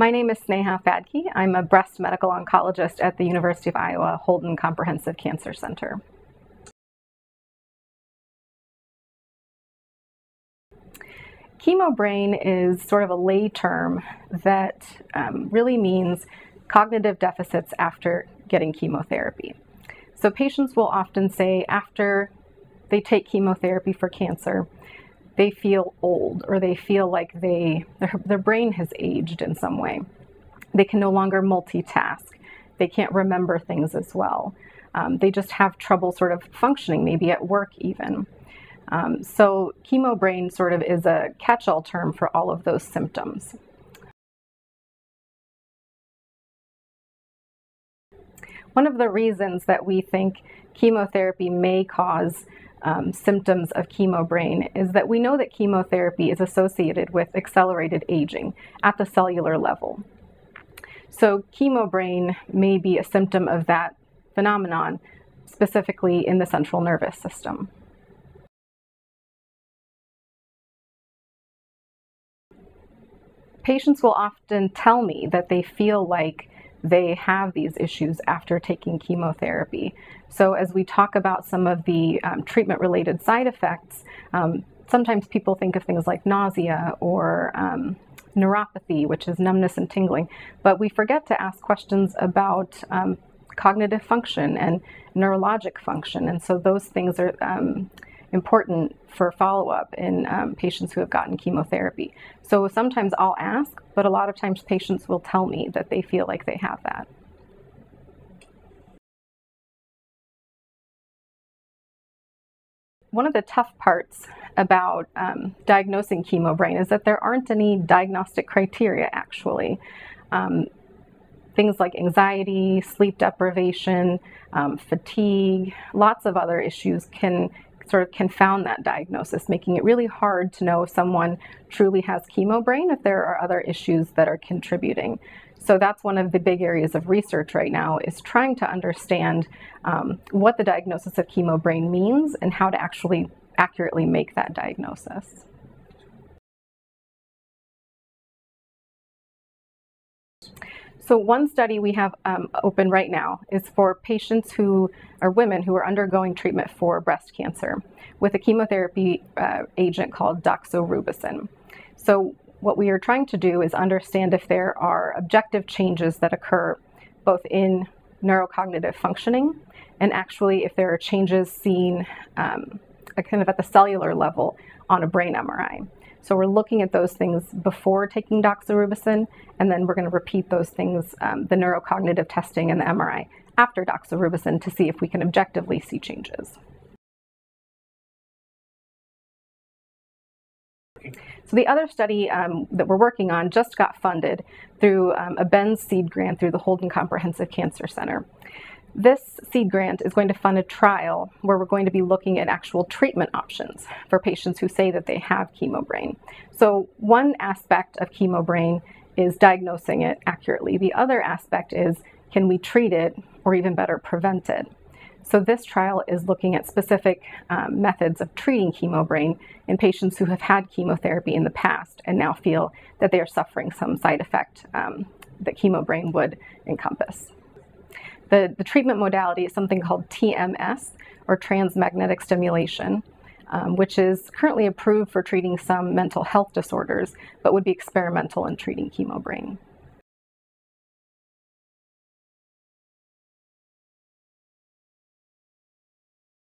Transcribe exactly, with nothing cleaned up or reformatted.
My name is Sneha Phadke. I'm a breast medical oncologist at the University of Iowa Holden Comprehensive Cancer Center. Chemo brain is sort of a lay term that um, really means cognitive deficits after getting chemotherapy. So patients will often say after they take chemotherapy for cancer, they feel old, or they feel like they their, their brain has aged in some way. They can no longer multitask. They can't remember things as well. Um, they just have trouble sort of functioning, maybe at work even. Um, so chemo brain sort of is a catch-all term for all of those symptoms. One of the reasons that we think chemotherapy may cause um, symptoms of chemo brain is that we know that chemotherapy is associated with accelerated aging at the cellular level. So chemo brain may be a symptom of that phenomenon, specifically in the central nervous system. Patients will often tell me that they feel like they have these issues after taking chemotherapy. So as we talk about some of the um, treatment-related side effects, um, sometimes people think of things like nausea or um, neuropathy, which is numbness and tingling, but we forget to ask questions about um, cognitive function and neurologic function, and so those things are um, important for follow-up in um, patients who have gotten chemotherapy. So sometimes I'll ask, but a lot of times patients will tell me that they feel like they have that. One of the tough parts about um, diagnosing chemo brain is that there aren't any diagnostic criteria, actually. Um, things like anxiety, sleep deprivation, um, fatigue, lots of other issues can sort of confound that diagnosis, making it really hard to know if someone truly has chemo brain if there are other issues that are contributing. So that's one of the big areas of research right now, is trying to understand um, what the diagnosis of chemo brain means and how to actually accurately make that diagnosis. So one study we have um, open right now is for patients who are women who are undergoing treatment for breast cancer with a chemotherapy uh, agent called doxorubicin. So what we are trying to do is understand if there are objective changes that occur both in neurocognitive functioning and actually if there are changes seen um, kind of at the cellular level on a brain M R I. So we're looking at those things before taking doxorubicin, and then we're going to repeat those things, um, the neurocognitive testing and the M R I, after doxorubicin to see if we can objectively see changes. So the other study um, that we're working on just got funded through um, a Ben's seed grant through the Holden Comprehensive Cancer Center. This seed grant is going to fund a trial where we're going to be looking at actual treatment options for patients who say that they have chemo brain. So one aspect of chemo brain is diagnosing it accurately. The other aspect is, can we treat it, or even better, prevent it? So this trial is looking at specific um, methods of treating chemo brain in patients who have had chemotherapy in the past and now feel that they are suffering some side effect um, that chemo brain would encompass. The, the treatment modality is something called T M S, or transmagnetic stimulation, um, which is currently approved for treating some mental health disorders, but would be experimental in treating chemo brain.